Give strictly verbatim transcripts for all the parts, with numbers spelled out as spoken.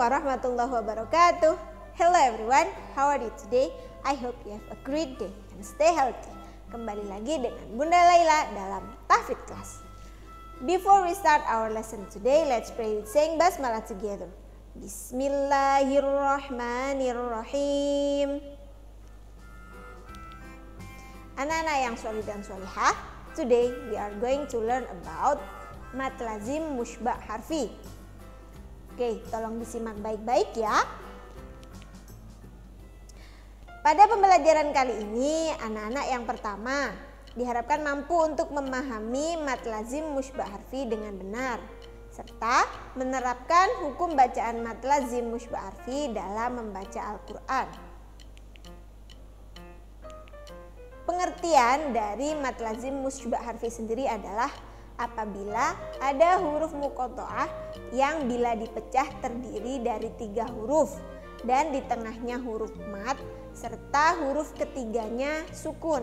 warahmatullahi wabarakatuh. Hello everyone, how are you today? I hope you have a great day and stay healthy. Kembali lagi dengan Bunda Laila dalam Tahfidz Class. Before we start our lesson today, let's pray with saying basmalah together. Bismillahirrahmanirrahim. Anak-anak yang solih dan solihah, today we are going to learn about mat lazim musyba' harfi. Oke, tolong disimak baik-baik ya. Pada pembelajaran kali ini, anak-anak yang pertama diharapkan mampu untuk memahami mat lazim musyba' harfi dengan benar, serta menerapkan hukum bacaan mat lazim musyba' harfi dalam membaca Al-Quran. Pengertian dari mat lazim musyba' harfi sendiri adalah apabila ada huruf muqatta'ah yang bila dipecah terdiri dari tiga huruf dan di tengahnya huruf mat serta huruf ketiganya sukun.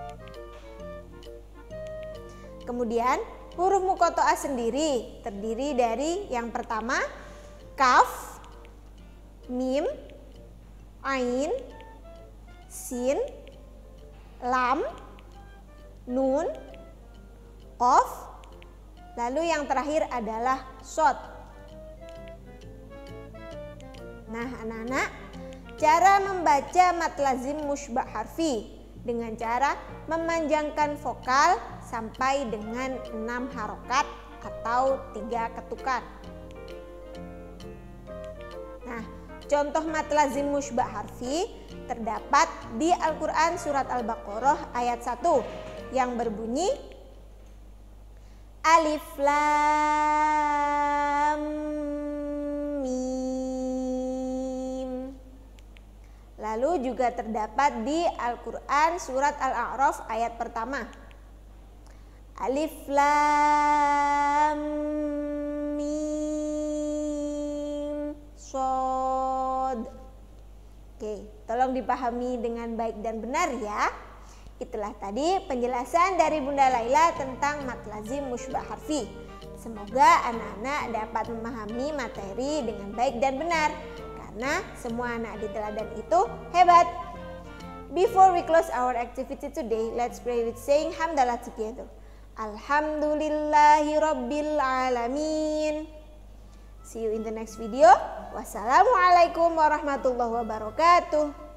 Kemudian huruf muqatta'ah sendiri terdiri dari yang pertama kaf, mim, ain, sin, lam, nun, qaf. Lalu yang terakhir adalah shod. Nah anak-anak, cara membaca mat lazim musyba' harfi dengan cara memanjangkan vokal sampai dengan enam harokat atau tiga ketukan. Nah, contoh mat lazim musyba' harfi terdapat di Al-Quran surat Al-Baqarah ayat satu yang berbunyi Alif Lam Mim. Lalu juga terdapat di Al-Quran surat Al-A'raf ayat pertama. Alif Lam Mim Shod. Oke, tolong dipahami dengan baik dan benar ya. Itulah tadi penjelasan dari Bunda Laila tentang mat lazim musyba' harfi. Semoga anak-anak dapat memahami materi dengan baik dan benar, karena semua anak di teladan itu hebat. Before we close our activity today, let's pray with saying hamdalah together. Alhamdulillahi rabbil alamin. See you in the next video. Wassalamualaikum warahmatullahi wabarakatuh.